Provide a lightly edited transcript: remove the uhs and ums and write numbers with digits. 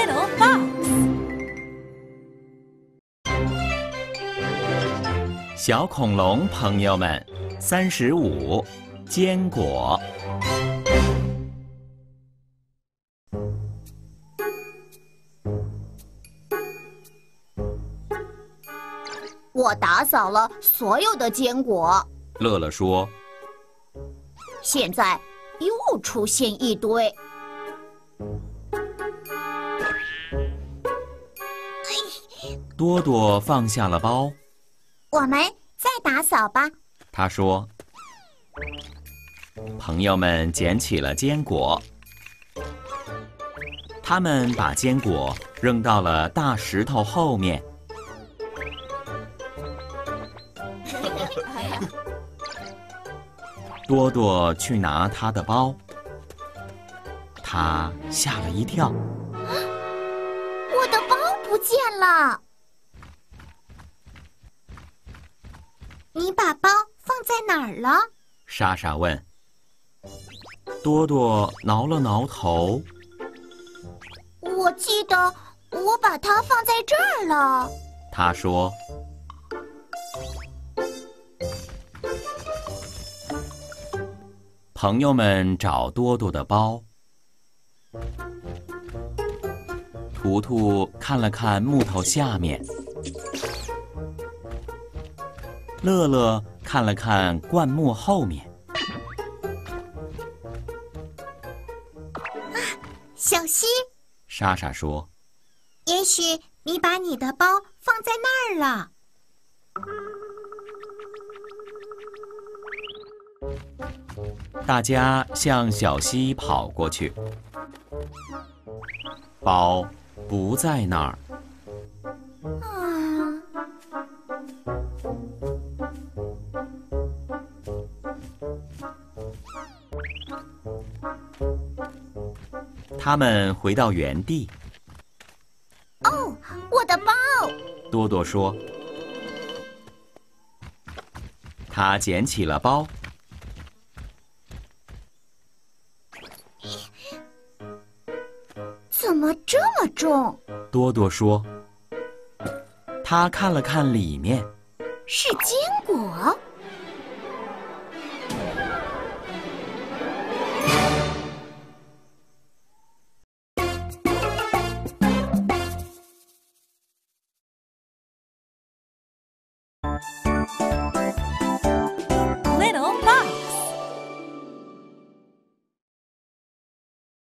dinosaurs。 小恐龙朋友们，35，坚果。 我打扫了所有的坚果， 乐乐说。 现在又出现一堆。 多多放下了包， 我们再打扫吧。 他说。朋友们捡起了坚果，他们把坚果扔到了大石头后面。多多去拿他的包，他吓了一跳。 我的包不见了。你把包放在哪儿了？ 莎莎问。多多挠了挠头。 我记得我把它放在这儿了。 他说。朋友们找多多的包。图图看了看木头下面，乐乐看了看灌木后面。 小溪， 莎莎说。 也许你把你的包放在那儿了。 大家向小溪跑过去，包不在那儿。他们回到原地。 哦，我的包！ 多多说。他捡起了包。 怎么这么重？ 多多说。他看了看里面， 是坚